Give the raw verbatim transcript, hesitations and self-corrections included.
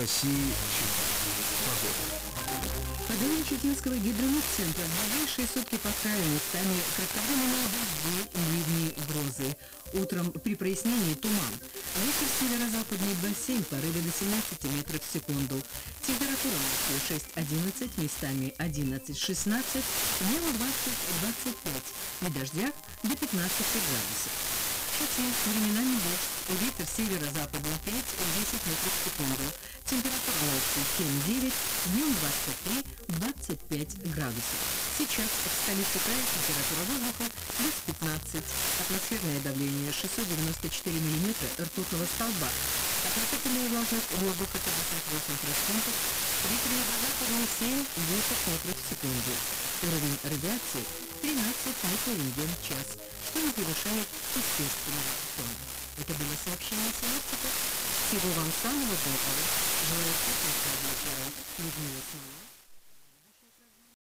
России Чит. Погода. По данным Читинского гидрометцентра, в ближайшие сутки по краю местами кратковременные дожди, ливни, грозы. Утром при прояснении туман. Ветер северо-западный два семь, порывы до семнадцати метров в секунду. Температура ночью шесть-одиннадцать, местами одиннадцать-шестнадцать, днем двадцать-двадцать пять, при дождях до пятнадцати градусов. Чите временами дождь, ветер северо-западный пять-десять метров в секунду. Температура ночью семь-девять, днем двадцать три-двадцать пять градусов. Сейчас в столице края температура воздуха плюс пятнадцать, атмосферное давление шестьсот девяносто четыре миллиметра ртутного столба, относительная влажность воздуха пятьдесят восемь процентов, ветер юго-западный семь-десять метров в секунду. Уровень радиации тринадцать микрорентген в час, что не превышает естественного фона. Это было сообщение синоптиков. Всего вам самого доброго. Желаю всем вечера. Людмила Смолова.